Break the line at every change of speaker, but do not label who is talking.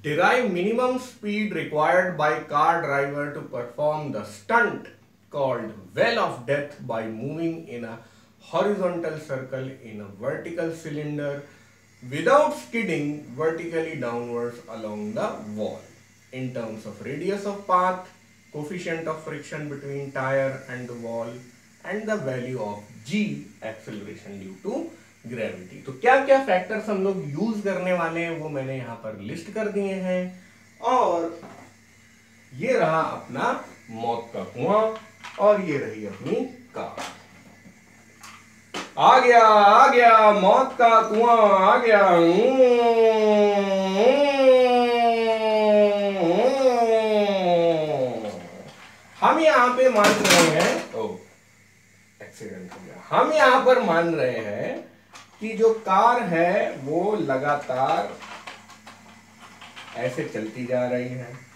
derive minimum speed required by car driver to perform the stunt called well of death by moving in a horizontal circle in a vertical cylinder without skidding vertically downwards along the wall in terms of radius of path, coefficient of friction between tire and the wall and the value of g acceleration due to gravity. तो क्या क्या factors हम लोग use करने वाले हैं वो मैंने यहां पर लिस्ट कर दिए हैं। और ये रहा अपना मौत का कुआं और ये रही अपनी कार। आ गया मौत का कुआं आ गया। हम यहां पे मान रहे हैं, एक्सीडेंट हो गया। हम यहां पर मान रहे हैं कि जो कार है वो लगातार ऐसे चलती जा रही है।